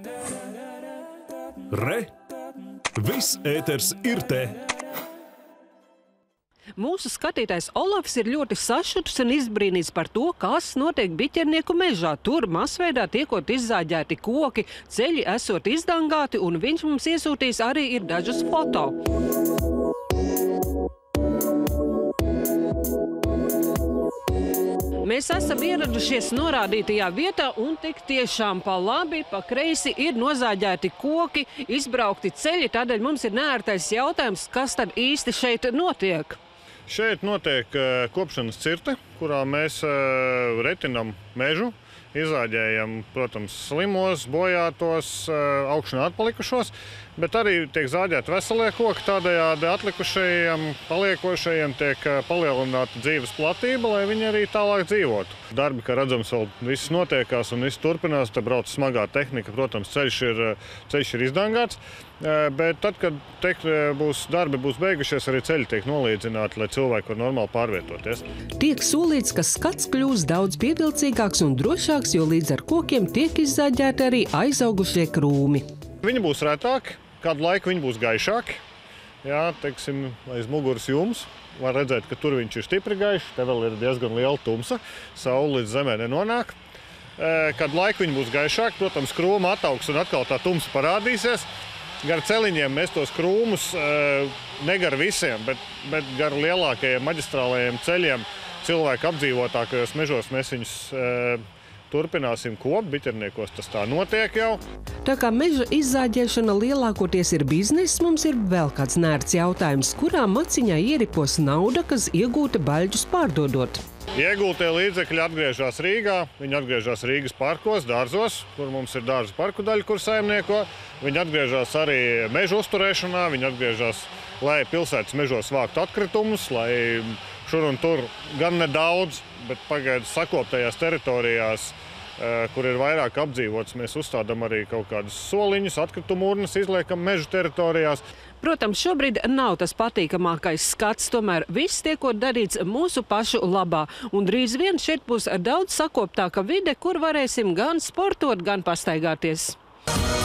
Re! Viss ēters ir te! Mūsu skatītājs Olafs ir ļoti sašuts un izbrīnīts par to, kas notiek biķernieku mežā. Tur masveidā tiekot izzāģēti koki, ceļi esot izdangāti, un viņš mums iesūtīs arī ir dažus foto. Mēs esam ieradušies norādītajā vietā, un tik tiešām pa labi, pa kreisi ir nozāģēti koki, izbraukti ceļi. Tādēļ mums ir neērtais jautājums, kas tad īsti šeit notiek? Šeit notiek kopšanas cirte, kurā mēs retinam mežu, izzāģējam, protams, slimos, bojātos, augšanā atpalikušos, bet arī tiek zāģēti veselie koki, tādējādi atlikušajiem, paliekošajiem tiek palielināta dzīves platība, lai viņi arī tālāk dzīvotu. Darbi, kā redzams, vēl viss notiekās un viss turpinās, te brauc smagā tehnika, protams, ceļš ir izdangāts, bet tad, kad darbi būs beigušies, arī ceļi tiek nolīdzināti, lai cilvēki var normāli pārvietoties. Tiek solīts, ka skats kļūs daudz pievilcīgāks un drošāks, jo līdz ar kokiem tiek izzāģēti arī aizaugušie krūmi. Viņi būs retāki, kādu laiku viņi būs gaišāki. Jā, teiksim, aiz muguras jums var redzēt, ka tur viņš ir stipri gaišs, te vēl ir diezgan liela tumsa, saule līdz zemē nenonāk. Kādu laiku viņi būs gaišāki, protams, krūma ataugs un atkal tā tumsa parādīsies. Gar celiņiem mēs tos krūmus, ne gar visiem, bet gar lielākajiem maģistrālajiem ceļiem, cilvēku apdzīvotākajos mežos mēs viņus turpināsim kopt, biķerniekos tas tā notiek jau. Tā kā meža izzāģēšana lielākoties ir bizness, mums ir vēl kāds nērts jautājums, kurā maciņā ieripos nauda, kas iegūta baļģus pārdodot. Iegūtie līdzekļi atgriežas Rīgā, viņi atgriežas Rīgas parkos, dārzos, kur mums ir dārzu parku daļa, kur saimnieko. Viņi atgriežas arī mežu uzturēšanā, viņi atgriežas, lai pilsētas mežos vāktu atkritumus, lai šur un tur gan nedaudz, bet pagaidu sakoptajās teritorijās, kur ir vairāk apdzīvots, mēs uzstādām arī kaut kādus soliņus, atkritumu urnas izliekam mežu teritorijās. Protams, šobrīd nav tas patīkamākais skats, tomēr viss tiekot darīts mūsu pašu labā. Un drīz vien šeit būs daudz sakoptāka vide, kur varēsim gan sportot, gan pastaigāties.